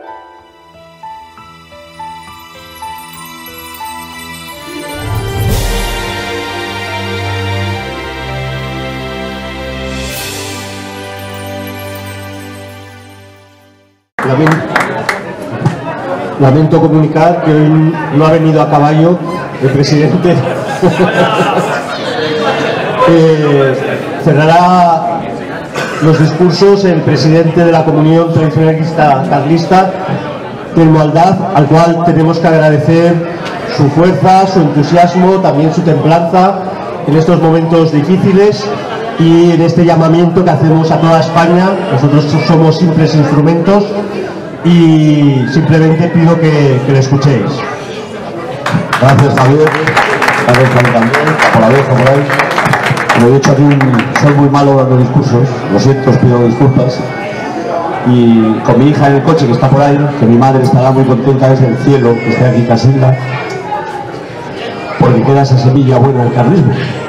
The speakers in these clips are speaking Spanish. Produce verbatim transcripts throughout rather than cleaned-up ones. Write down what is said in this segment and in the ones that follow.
Lamento, lamento comunicar que hoy no ha venido a caballo el presidente. eh, cerrará los discursos el presidente de la Comunión Tradicionalista Carlista del Moaldaz, al cual tenemos que agradecer su fuerza, su entusiasmo, también su templanza en estos momentos difíciles y en este llamamiento que hacemos a toda España. Nosotros somos simples instrumentos y simplemente pido que, que le escuchéis. Gracias, Javier. Gracias, Javier, también. Por la vez, por ahí. Como he dicho aquí, soy muy malo dando discursos. Lo siento, os pido disculpas. Y con mi hija en el coche, que está por ahí, que mi madre estará muy contenta desde el cielo, que esté aquí Casilda, porque queda esa semilla buena del carlismo.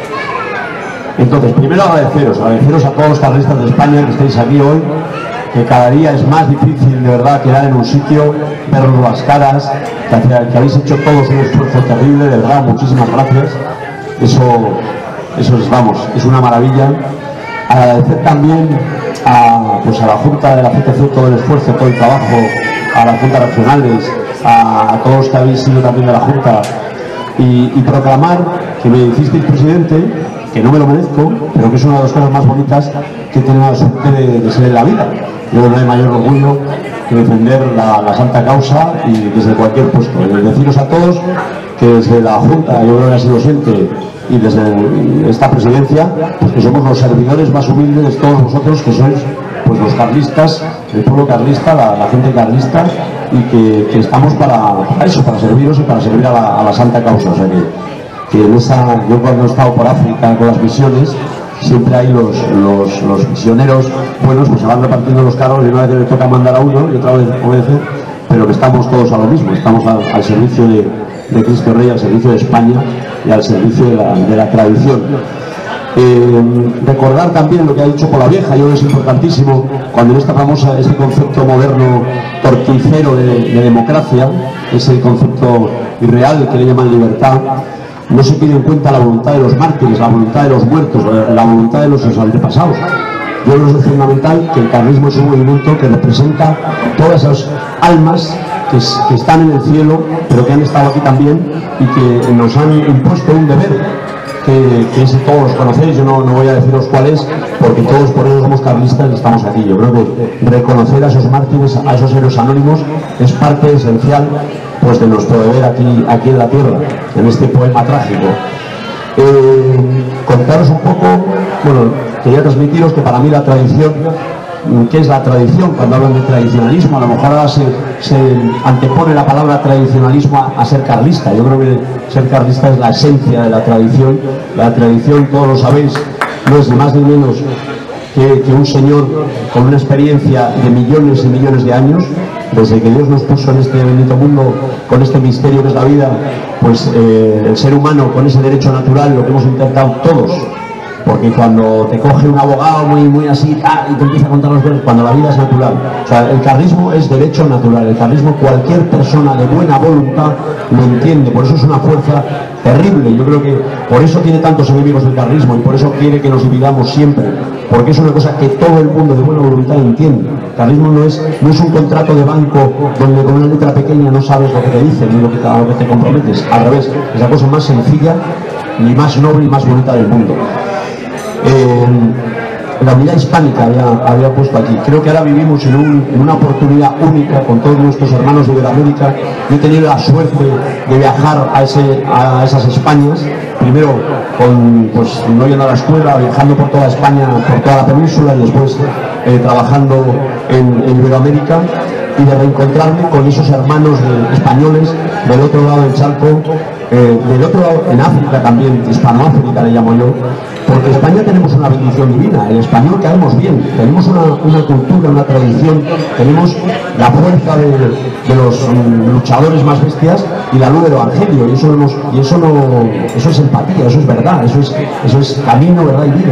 Entonces, primero agradeceros, agradeceros a todos los carlistas de España que estáis aquí hoy, que cada día es más difícil de verdad quedar en un sitio, veros las caras, que, que habéis hecho todos un esfuerzo terrible, de verdad, muchísimas gracias. Eso, eso es, vamos, es una maravilla. Agradecer también a, pues a la Junta de la C T C todo el esfuerzo, todo el trabajo, a las juntas regionales, a, a todos los que habéis sido también de la Junta, y, y proclamar que me hicisteis presidente, que no me lo merezco, pero que es una de las cosas más bonitas que he tenido la suerte de, de ser en la vida. Yo no hay mayor orgullo que defender la, la santa causa y desde cualquier puesto. Y deciros a todos que desde la Junta, yo creo que así lo siente, y desde esta presidencia, pues que somos los servidores más humildes de todos vosotros, que sois pues los carlistas, el pueblo carlista, la, la gente carlista, y que, que estamos para, para eso, para serviros y para servir a la, a la santa causa. O sea que, que en esa, yo cuando he estado por África con las misiones, siempre hay los, los, los misioneros buenos, pues se van repartiendo los carros y una vez le toca mandar a uno y otra vez obedecer, pero que estamos todos a lo mismo, estamos al, al servicio de, de Cristo Rey, al servicio de España y al servicio de la, de la tradición. Eh, recordar también lo que ha dicho Polavieja, yo creo que es importantísimo, cuando en esta famosa, este concepto moderno torticero de, de democracia, ese concepto irreal que le llaman libertad, no se tiene en cuenta la voluntad de los mártires, la voluntad de los muertos, la voluntad de los antepasados. Yo creo que es fundamental que el carlismo es un movimiento que representa todas esas almas que, que están en el cielo, pero que han estado aquí también y que nos han impuesto un deber, que, que ese todos los conocéis. Yo no, no voy a deciros cuál es, porque todos por eso somos carlistas y estamos aquí. Yo creo que reconocer a esos mártires, a esos héroes anónimos, es parte esencial pues de nuestro deber aquí, aquí en la tierra, en este poema trágico. Eh, contaros un poco, bueno, quería transmitiros que para mí la tradición, ¿qué es la tradición? Cuando hablan de tradicionalismo, a lo mejor ahora se, se antepone la palabra tradicionalismo a, a ser carlista. Yo creo que ser carlista es la esencia de la tradición. La tradición, todos lo sabéis, no es ni más ni menos que, que un señor con una experiencia de millones y millones de años. Desde que Dios nos puso en este bendito mundo, con este misterio que es la vida, pues eh, el ser humano con ese derecho natural, lo que hemos intentado todos, porque cuando te coge un abogado muy, muy así ah, y te empieza a contar los cosas, cuando la vida es natural, o sea, el carlismo es derecho natural, el carlismo cualquier persona de buena voluntad lo entiende, por eso es una fuerza terrible. Yo creo que por eso tiene tantos enemigos el carlismo y por eso quiere que nos dividamos siempre, porque es una cosa que todo el mundo de buena voluntad entiende. El carlismo no es, no es un contrato de banco donde con una letra pequeña no sabes lo que te dicen ni lo que, a lo que te comprometes. Al revés, es la cosa más sencilla, ni más noble y más bonita del mundo. Eh, la unidad hispánica había, había puesto aquí. Creo que ahora vivimos en, un, en una oportunidad única con todos nuestros hermanos de Iberoamérica. Yo he tenido la suerte de viajar a, ese, a esas Españas, primero con, pues, no yendo a la escuela, viajando por toda España, por toda la península, y después eh, trabajando en, en Iberoamérica, y de reencontrarme con esos hermanos de, españoles del otro lado del charco, eh, del otro lado, en África también, Hispanoáfrica le llamo yo, porque en España tenemos una bendición divina, el español caemos bien, tenemos una, una cultura, una tradición, tenemos la fuerza de, de los um, luchadores más bestias y la luz del evangelio, y eso, hemos, y eso, no, eso es empatía, eso es verdad, eso es, eso es camino, verdad y vida.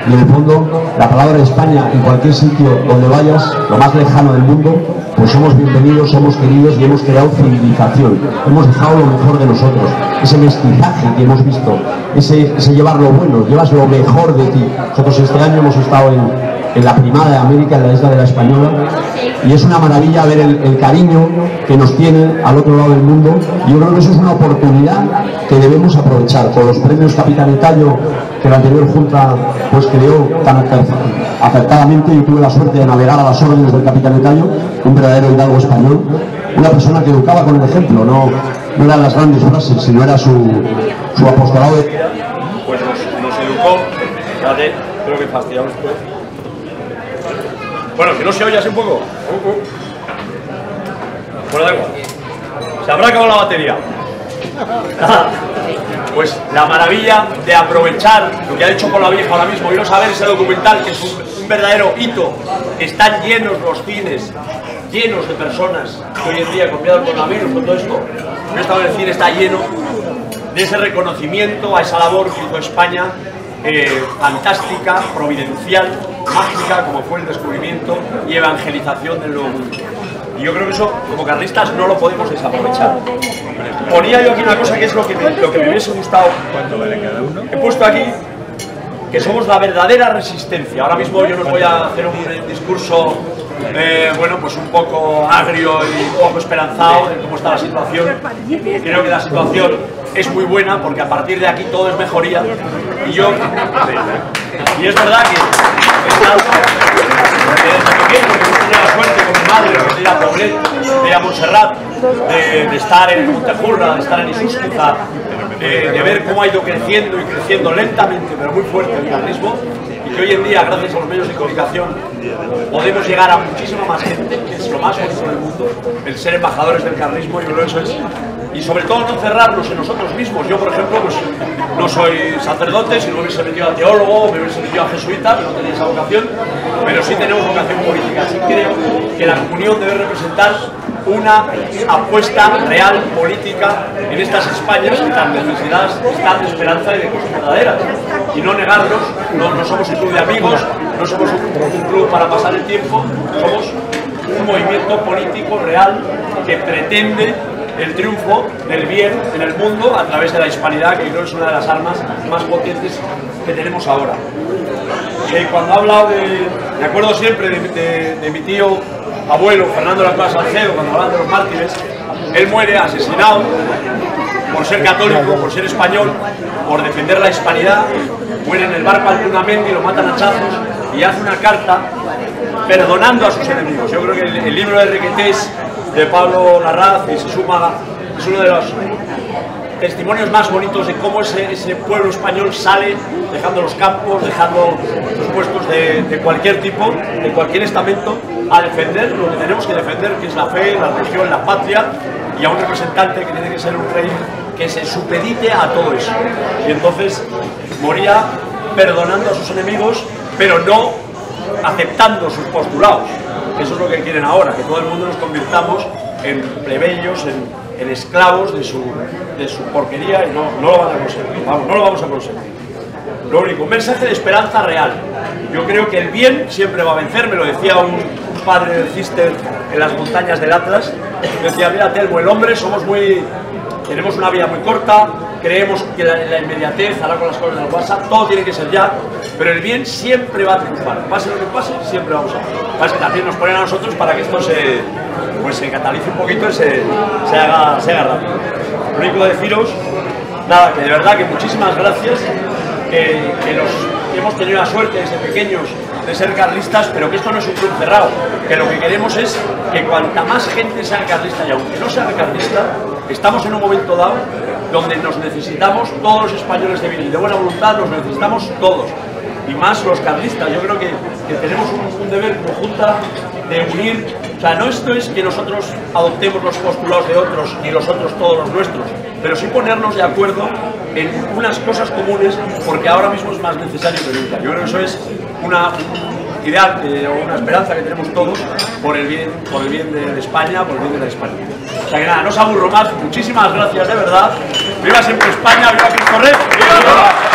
y en el fondo la palabra España en cualquier sitio donde vayas, lo más lejano del mundo, pues somos bienvenidos, somos queridos y hemos creado civilización, hemos dejado lo mejor de nosotros, ese mestizaje que hemos visto, ese, ese llevar lo bueno, llevas lo mejor de ti. Nosotros este año hemos estado en en la Primada de América, en la isla de la Española, y es una maravilla ver el, el cariño que nos tienen al otro lado del mundo. Yo creo que eso es una oportunidad que debemos aprovechar con los premios Capitán Tallo que la anterior Junta pues creó tan acertadamente. Yo tuve la suerte de navegar a las órdenes del Capitán Tallo, un verdadero hidalgo español, una persona que educaba con el ejemplo, no, no eran las grandes frases, sino era su, su apostolado de... Pues nos, nos educó, fíjate, creo que fastidiamos pues. Bueno, que no se oye así un poco. Uh, uh. Bueno, da igual. Se habrá acabado la batería. Pues la maravilla de aprovechar lo que ha hecho Por la Vieja ahora mismo, iros a ver ese documental, que es un, un verdadero hito. Están llenos los cines, llenos de personas que hoy en día, copiado el coronavirus, con todo esto, no estaba en el cine, está lleno de ese reconocimiento a esa labor que hizo España, eh, fantástica, providencial, mágica, como fue el descubrimiento y evangelización del Nuevo Mundo. Y yo creo que eso, como carlistas, no lo podemos desaprovechar. Ponía yo aquí una cosa que es lo que me, lo que me hubiese gustado. He puesto aquí que somos la verdadera resistencia. Ahora mismo yo no os voy a hacer un discurso, eh, bueno, pues un poco agrio y un poco esperanzado de cómo está la situación. Creo que la situación es muy buena porque a partir de aquí todo es mejoría. Y yo, y es verdad que desde pequeño que tenía la suerte con mi madre de ir a Poblet, de ir a Montserrat, de, de estar en Montejurra, de estar en Isusquiza, de, de ver cómo ha ido creciendo y creciendo lentamente pero muy fuerte el carlismo, y que hoy en día, gracias a los medios de comunicación, podemos llegar a muchísima más gente, que es lo más bonito del mundo, el ser embajadores del carlismo. Yo creo que eso es. Y sobre todo no cerrarnos en nosotros mismos. Yo, por ejemplo, pues no soy sacerdote, si no me hubiese metido a teólogo, me hubiese metido a jesuita, pero no tenía esa vocación, pero sí tenemos vocación política. Así creo que la comunión debe representar una apuesta real política en estas Españas que tan necesitadas están de esperanza y de cosas verdaderas. Y no negarnos, no, no somos un club de amigos, no somos un, un club para pasar el tiempo, somos un movimiento político real que pretende el triunfo del bien en el mundo a través de la hispanidad, que creo que es una de las armas más potentes que tenemos ahora. Eh, cuando ha hablado de... Me acuerdo siempre de, de, de mi tío abuelo, Fernando Las Casas Salcedo, cuando hablan de los mártires. Él muere asesinado por ser católico, por ser español, por defender la hispanidad. Muere en el barco Altuna-Mendi, lo matan a hachazos y hace una carta perdonando a sus enemigos. Yo creo que el, el libro de Requetés, de Pablo Larraz y Sisúmaga, es uno de los testimonios más bonitos de cómo ese, ese pueblo español sale dejando los campos, dejando los puestos de, de cualquier tipo, de cualquier estamento, a defender lo que tenemos que defender, que es la fe, la religión, la patria, y a un representante que tiene que ser un rey que se supedite a todo eso. Y entonces moría perdonando a sus enemigos, pero no aceptando sus postulados. Eso es lo que quieren ahora, que todo el mundo nos convirtamos en plebeyos, en, en esclavos de su, de su porquería, y no, no lo van a conseguir, vamos, no lo vamos a conseguir. Lo único, un mensaje de esperanza real. Yo creo que el bien siempre va a vencer, me lo decía un, un padre del Cister en las montañas del Atlas. Decía, mira Telmo, el hombre somos muy... tenemos una vida muy corta, creemos que la, la inmediatez hará con las cosas del WhatsApp, todo tiene que ser ya, pero el bien siempre va a triunfar, pase lo que pase, siempre vamos a... Pasa que también nos ponen a nosotros para que esto se, pues, se catalice un poquito y se, se, haga, se haga rápido. Lo único deciros, nada, que de verdad que muchísimas gracias, que, que los que hemos tenido la suerte desde pequeños de ser carlistas, pero que esto no es un club cerrado, que lo que queremos es que cuanta más gente sea carlista, y aunque no sea carlista, estamos en un momento dado donde nos necesitamos todos los españoles de bien y de buena voluntad, los necesitamos todos, y más los carlistas. Yo creo que, que tenemos un, un deber conjunta de unir, o sea, no esto es que nosotros adoptemos los postulados de otros y los otros todos los nuestros, pero sí ponernos de acuerdo en unas cosas comunes, porque ahora mismo es más necesario que nunca. Yo creo que eso es una, un ideal eh, o una esperanza que tenemos todos por el bien, por el bien de España, por el bien de la España. O sea que nada, no os aburro más, muchísimas gracias de verdad. Viva siempre España, viva Cristo Rey. ¡Viva!